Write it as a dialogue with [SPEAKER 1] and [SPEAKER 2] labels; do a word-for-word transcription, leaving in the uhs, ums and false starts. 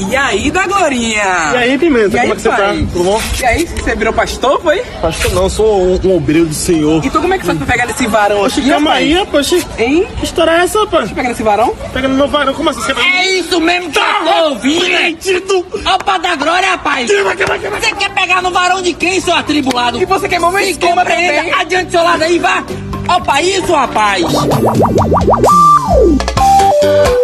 [SPEAKER 1] E aí, da Glorinha?
[SPEAKER 2] E aí, Pimenta,
[SPEAKER 1] e
[SPEAKER 2] como
[SPEAKER 1] aí,
[SPEAKER 2] é que você
[SPEAKER 1] pai?
[SPEAKER 2] tá? Tudo bom?
[SPEAKER 1] E aí, você virou pastor, foi?
[SPEAKER 2] Pastor não, sou um, um obreiro do Senhor.
[SPEAKER 1] Então como é que faz pra pegar nesse varão
[SPEAKER 2] Oxe,
[SPEAKER 1] aqui,
[SPEAKER 2] calma
[SPEAKER 1] rapaz?
[SPEAKER 2] aí, rapaz.
[SPEAKER 1] Hein?
[SPEAKER 2] Que história é essa, rapaz?
[SPEAKER 1] Pega nesse varão?
[SPEAKER 2] Pega no meu varão, como assim? Você vai...
[SPEAKER 3] É isso mesmo que eu tô ouvindo! Opa da glória, rapaz! Você quer pegar no varão de quem, seu atribulado?
[SPEAKER 1] E você queimou meu
[SPEAKER 3] Se
[SPEAKER 1] esquema também.
[SPEAKER 3] compreenda, adiante do seu lado aí, vá! Opa, isso, rapaz!